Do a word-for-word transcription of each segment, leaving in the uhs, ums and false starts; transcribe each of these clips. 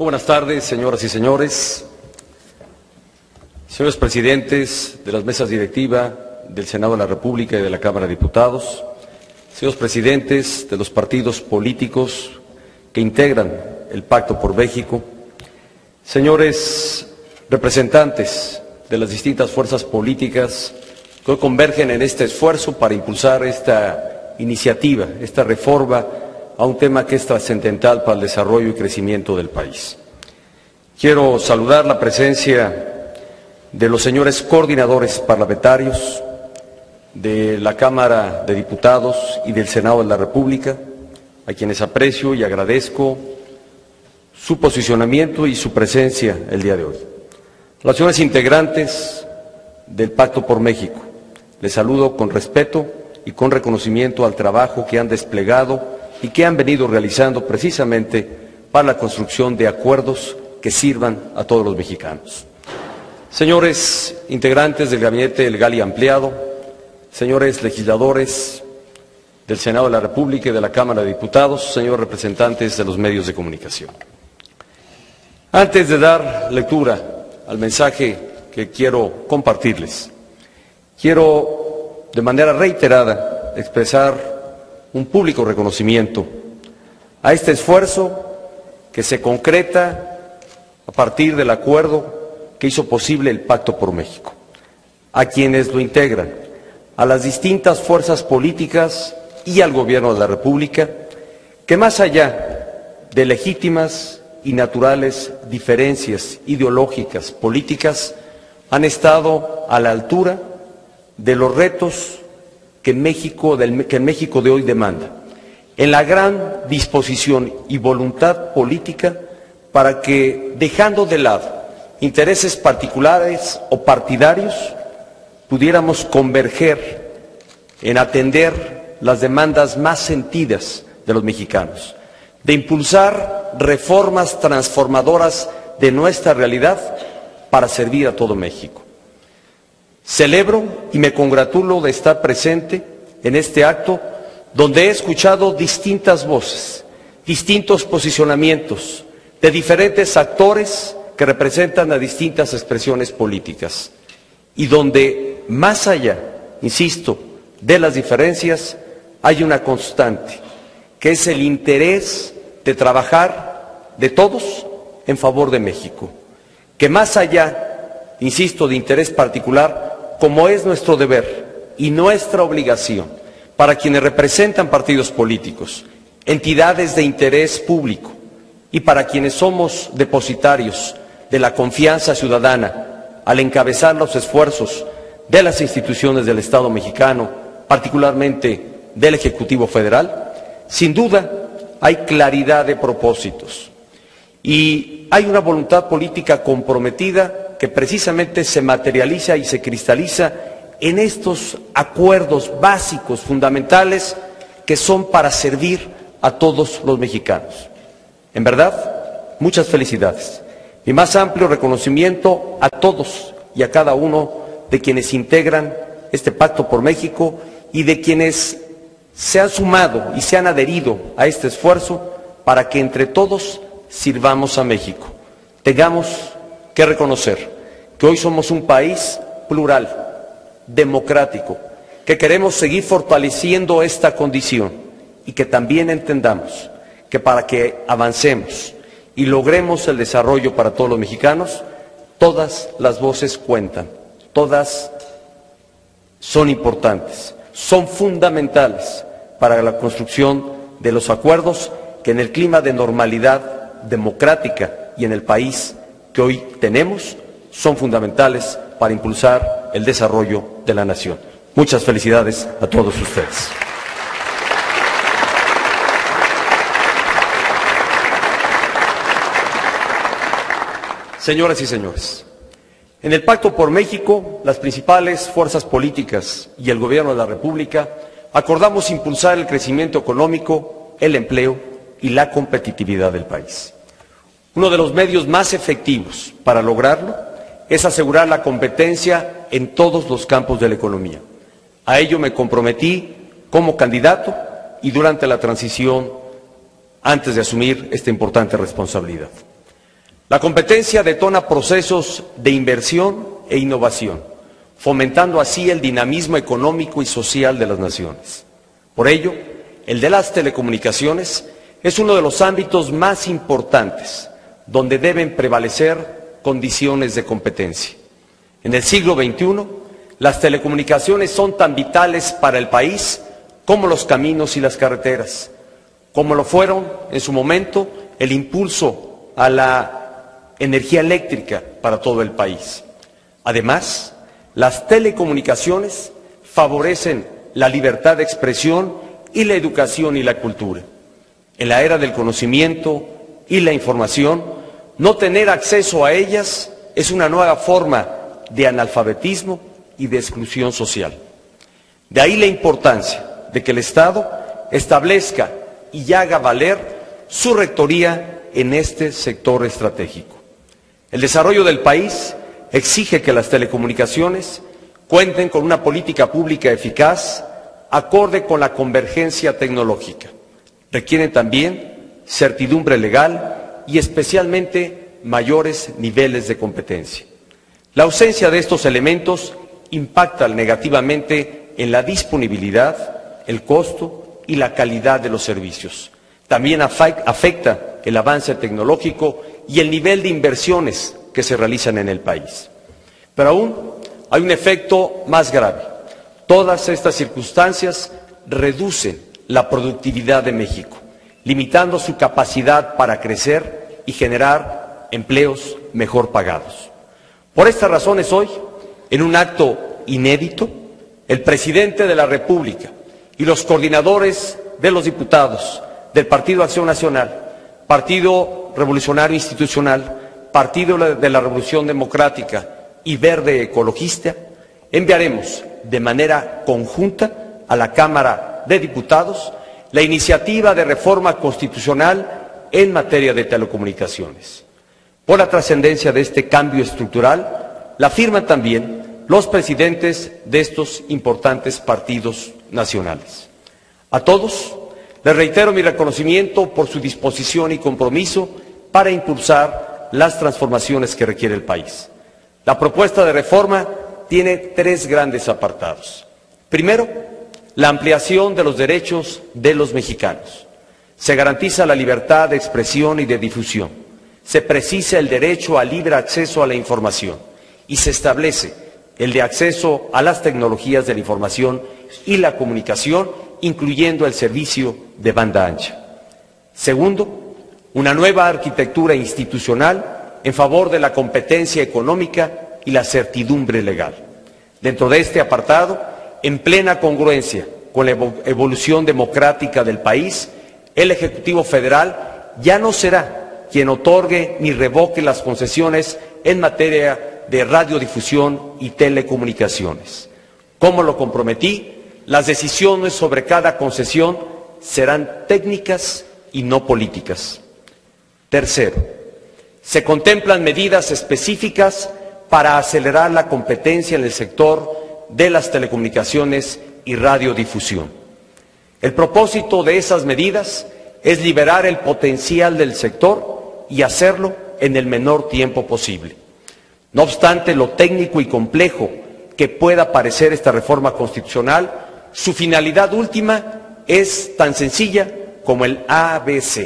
Muy buenas tardes, señoras y señores, señores presidentes de las mesas directivas del Senado de la República y de la Cámara de Diputados, señores presidentes de los partidos políticos que integran el Pacto por México, señores representantes de las distintas fuerzas políticas que hoy convergen en este esfuerzo para impulsar esta iniciativa, esta reforma a un tema que es trascendental para el desarrollo y crecimiento del país. Quiero saludar la presencia de los señores coordinadores parlamentarios de la Cámara de Diputados y del Senado de la República, a quienes aprecio y agradezco su posicionamiento y su presencia el día de hoy. Las señores integrantes del Pacto por México, les saludo con respeto y con reconocimiento al trabajo que han desplegado y que han venido realizando precisamente para la construcción de acuerdos que sirvan a todos los mexicanos. Señores integrantes del Gabinete Legal y Ampliado, señores legisladores del Senado de la República y de la Cámara de Diputados, señores representantes de los medios de comunicación. Antes de dar lectura al mensaje que quiero compartirles, quiero de manera reiterada expresar un público reconocimiento a este esfuerzo que se concreta a partir del acuerdo que hizo posible el Pacto por México, a quienes lo integran, a las distintas fuerzas políticas y al Gobierno de la República, que más allá de legítimas y naturales diferencias ideológicas, políticas, han estado a la altura de los retos que México, del, que México de hoy demanda, en la gran disposición y voluntad política para que, dejando de lado intereses particulares o partidarios, pudiéramos converger en atender las demandas más sentidas de los mexicanos, de impulsar reformas transformadoras de nuestra realidad para servir a todo México. Celebro y me congratulo de estar presente en este acto donde he escuchado distintas voces, distintos posicionamientos de diferentes actores que representan a distintas expresiones políticas y donde, más allá, insisto, de las diferencias, hay una constante, que es el interés de trabajar de todos en favor de México, que más allá, insisto, de interés particular, como es nuestro deber y nuestra obligación para quienes representan partidos políticos, entidades de interés público y para quienes somos depositarios de la confianza ciudadana al encabezar los esfuerzos de las instituciones del Estado mexicano, particularmente del Ejecutivo Federal, sin duda hay claridad de propósitos y hay una voluntad política comprometida que precisamente se materializa y se cristaliza en estos acuerdos básicos, fundamentales, que son para servir a todos los mexicanos. En verdad, muchas felicidades. Mi más amplio reconocimiento a todos y a cada uno de quienes integran este Pacto por México y de quienes se han sumado y se han adherido a este esfuerzo para que entre todos sirvamos a México. Tengamos que reconocer que hoy somos un país plural, democrático, que queremos seguir fortaleciendo esta condición y que también entendamos que para que avancemos y logremos el desarrollo para todos los mexicanos, todas las voces cuentan, todas son importantes, son fundamentales para la construcción de los acuerdos que en el clima de normalidad democrática y en el país que hoy tenemos son fundamentales para impulsar el desarrollo de la nación. Muchas felicidades a todos ustedes. Señoras y señores, en el Pacto por México, las principales fuerzas políticas y el Gobierno de la República acordamos impulsar el crecimiento económico, el empleo y la competitividad del país. Uno de los medios más efectivos para lograrlo es asegurar la competencia en todos los campos de la economía. A ello me comprometí como candidato y durante la transición antes de asumir esta importante responsabilidad. La competencia detona procesos de inversión e innovación, fomentando así el dinamismo económico y social de las naciones. Por ello, el de las telecomunicaciones es uno de los ámbitos más importantes donde deben prevalecer condiciones de competencia. En el siglo veintiuno, las telecomunicaciones son tan vitales para el país como los caminos y las carreteras, como lo fueron en su momento el impulso a la energía eléctrica para todo el país. Además, las telecomunicaciones favorecen la libertad de expresión y la educación y la cultura. En la era del conocimiento y la información, no tener acceso a ellas es una nueva forma de analfabetismo y de exclusión social. De ahí la importancia de que el Estado establezca y haga valer su rectoría en este sector estratégico. El desarrollo del país exige que las telecomunicaciones cuenten con una política pública eficaz, acorde con la convergencia tecnológica. Requieren también certidumbre legal y especialmente mayores niveles de competencia. La ausencia de estos elementos impacta negativamente en la disponibilidad, el costo y la calidad de los servicios. También afecta el avance tecnológico y el nivel de inversiones que se realizan en el país. Pero aún hay un efecto más grave. Todas estas circunstancias reducen la productividad de México, limitando su capacidad para crecer y generar empleos mejor pagados. Por estas razones hoy, en un acto inédito, el presidente de la República y los coordinadores de los diputados del Partido Acción Nacional, Partido Revolucionario Institucional, Partido de la Revolución Democrática y Verde Ecologista, enviaremos de manera conjunta a la Cámara de Diputados la iniciativa de reforma constitucional en materia de telecomunicaciones. Por la trascendencia de este cambio estructural, la firman también los presidentes de estos importantes partidos nacionales. A todos les reitero mi reconocimiento por su disposición y compromiso para impulsar las transformaciones que requiere el país. La propuesta de reforma tiene tres grandes apartados. Primero, la ampliación de los derechos de los mexicanos. Se garantiza la libertad de expresión y de difusión. Se precisa el derecho al libre acceso a la información y se establece el de acceso a las tecnologías de la información y la comunicación, incluyendo el servicio de banda ancha. Segundo, una nueva arquitectura institucional en favor de la competencia económica y la certidumbre legal. Dentro de este apartado, en plena congruencia con la evolución democrática del país, el Ejecutivo Federal ya no será quien otorgue ni revoque las concesiones en materia de radiodifusión y telecomunicaciones. Como lo comprometí, las decisiones sobre cada concesión serán técnicas y no políticas. Tercero, se contemplan medidas específicas para acelerar la competencia en el sector de las telecomunicaciones y radiodifusión. El propósito de esas medidas es liberar el potencial del sector y hacerlo en el menor tiempo posible. No obstante lo técnico y complejo que pueda parecer esta reforma constitucional, su finalidad última es tan sencilla como el A B C.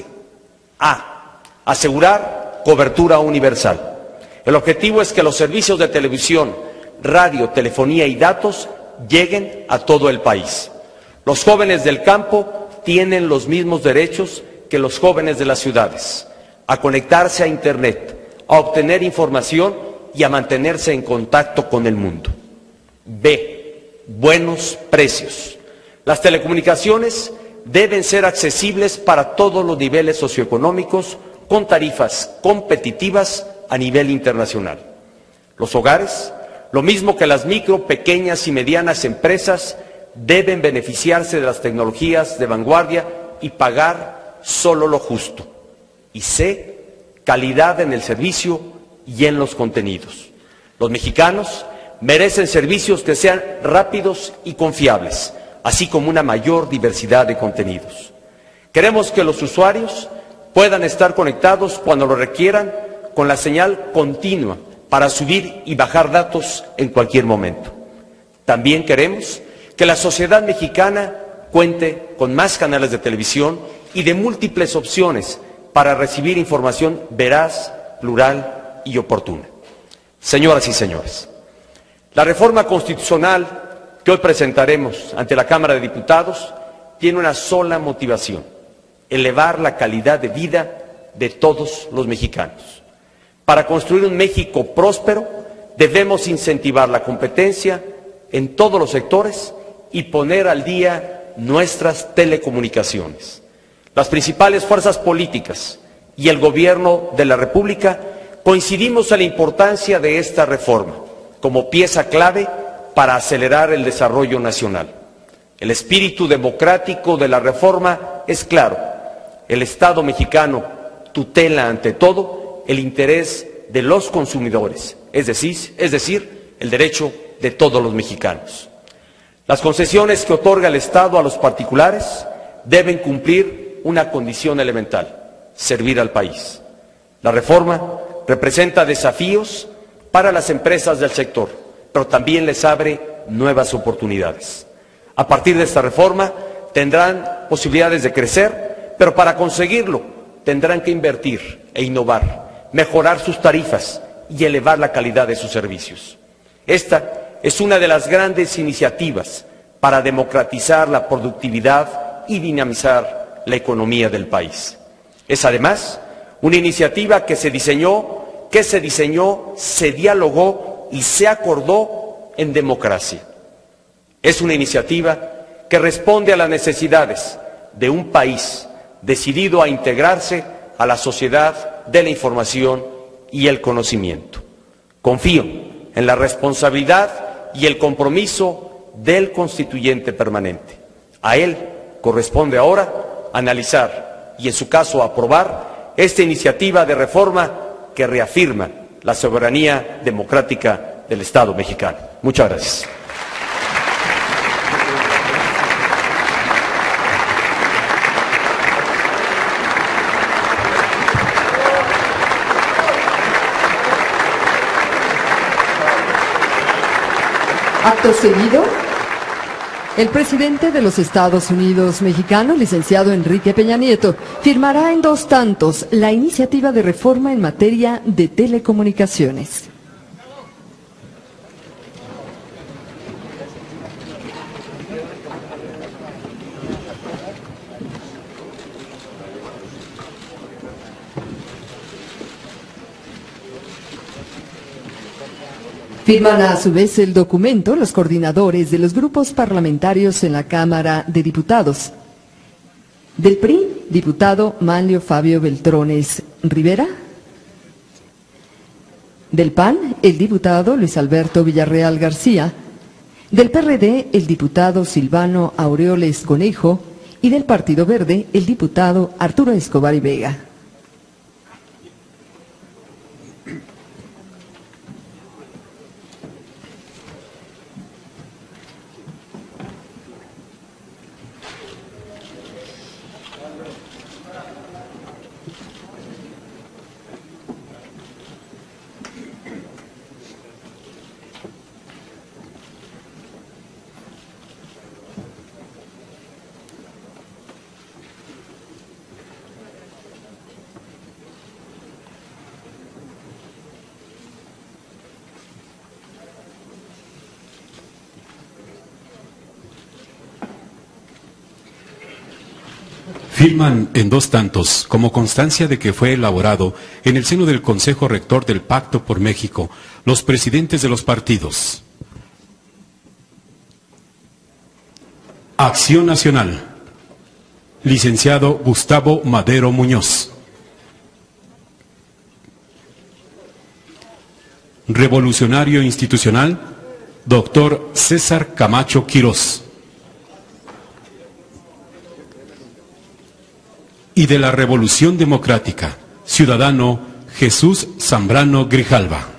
A. Asegurar cobertura universal. El objetivo es que los servicios de televisión, radio, telefonía y datos lleguen a todo el país. Los jóvenes del campo tienen los mismos derechos que los jóvenes de las ciudades, a conectarse a Internet, a obtener información y a mantenerse en contacto con el mundo. B. Buenos precios. Las telecomunicaciones deben ser accesibles para todos los niveles socioeconómicos con tarifas competitivas a nivel internacional. Los hogares, lo mismo que las micro, pequeñas y medianas empresas, deben beneficiarse de las tecnologías de vanguardia y pagar solo lo justo. Y C. Calidad en el servicio y en los contenidos. Los mexicanos merecen servicios que sean rápidos y confiables, así como una mayor diversidad de contenidos. Queremos que los usuarios puedan estar conectados cuando lo requieran, con la señal continua para subir y bajar datos en cualquier momento. También queremos que la sociedad mexicana cuente con más canales de televisión y de múltiples opciones para recibir información veraz, plural y oportuna. Señoras y señores, la reforma constitucional que hoy presentaremos ante la Cámara de Diputados tiene una sola motivación: elevar la calidad de vida de todos los mexicanos. Para construir un México próspero debemos incentivar la competencia en todos los sectores y poner al día nuestras telecomunicaciones. Las principales fuerzas políticas y el Gobierno de la República coincidimos en la importancia de esta reforma como pieza clave para acelerar el desarrollo nacional. El espíritu democrático de la reforma es claro: el Estado mexicano tutela ante todo el interés de los consumidores, es decir, es decir, el derecho de todos los mexicanos. Las concesiones que otorga el Estado a los particulares deben cumplir una condición elemental: servir al país. La reforma representa desafíos para las empresas del sector, pero también les abre nuevas oportunidades. A partir de esta reforma tendrán posibilidades de crecer, pero para conseguirlo tendrán que invertir e innovar, mejorar sus tarifas y elevar la calidad de sus servicios. Esta es una de las grandes iniciativas para democratizar la productividad y dinamizar la economía del país. Es además una iniciativa que se diseñó, que se diseñó, se dialogó y se acordó en democracia. Es una iniciativa que responde a las necesidades de un país decidido a integrarse a la sociedad de la información y el conocimiento. Confío en la responsabilidad y el compromiso del constituyente permanente. A él corresponde ahora analizar y, en su caso, aprobar esta iniciativa de reforma que reafirma la soberanía democrática del Estado mexicano. Muchas gracias. Acto seguido, el presidente de los Estados Unidos mexicanos, licenciado Enrique Peña Nieto, firmará en dos tantos la iniciativa de reforma en materia de telecomunicaciones. Firman a su vez el documento los coordinadores de los grupos parlamentarios en la Cámara de Diputados. Del P R I, diputado Manlio Fabio Beltrones Rivera. Del P A N, el diputado Luis Alberto Villarreal García. Del P R D, el diputado Silvano Aureoles Conejo. Y del Partido Verde, el diputado Arturo Escobar y Vega. Firman en dos tantos, como constancia de que fue elaborado en el seno del Consejo Rector del Pacto por México, los presidentes de los partidos. Acción Nacional, licenciado Gustavo Madero Muñoz. Revolucionario Institucional, doctor César Camacho Quirós. Y de la Revolución Democrática, ciudadano Jesús Zambrano Grijalva.